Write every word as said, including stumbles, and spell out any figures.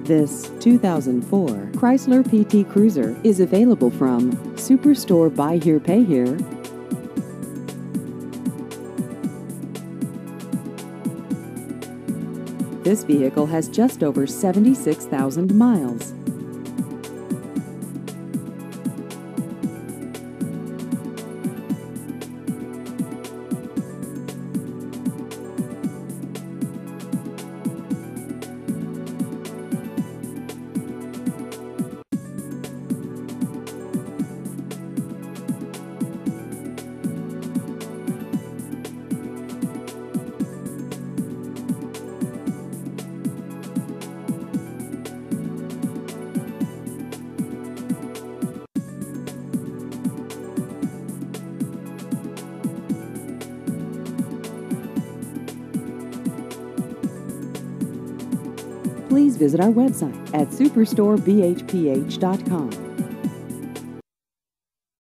This two thousand four Chrysler P T Cruiser is available from Superstore Buy Here Pay Here. This vehicle has just over seventy-six thousand miles. Please visit our website at superstore b h p h dot com.